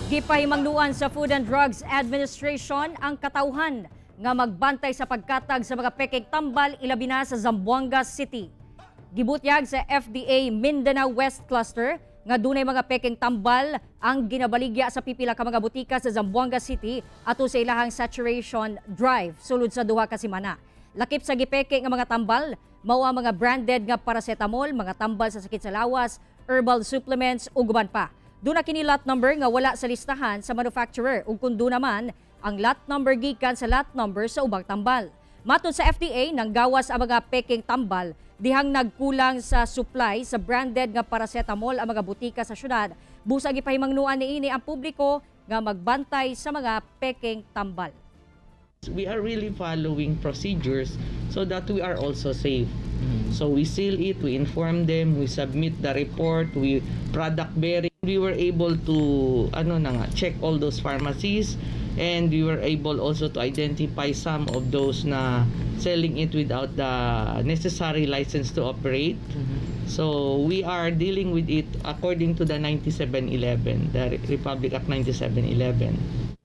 Gipahimangnuan sa Food and Drugs Administration ang katauhan nga magbantay sa pagkatag sa mga pekeng tambal ilabi na sa Zamboanga City. Gibutyag sa FDA Mindanao West Cluster nga dunay mga pekeng tambal ang ginabaligya sa pipila ka mga butika sa Zamboanga City ato sa ilahang saturation drive sulod sa duha ka semana. Lakip sa gipeke nga mga tambal mao ang mga branded nga paracetamol, mga tambal sa sakit sa lawas, herbal supplements ug uban pa. Duna kini lot number nga wala sa listahan sa manufacturer ug kun do naman ang lot number gikan sa lot number sa ubang tambal. Matod sa FDA, nanggawas ang mga pekeng tambal dihang nagkulang sa supply sa branded nga paracetamol ang mga butika sa syudad. Busag ipahimangnuan niini ang publiko nga magbantay sa mga pekeng tambal. We are really following procedures so that we are also safe. So we seal it, we inform them, we submit the report, we product bearing. We were able to check all those pharmacies, and we were able also to identify some of those na selling it without the necessary license to operate. So we are dealing with it according to the 9711, the Republic Act 9711.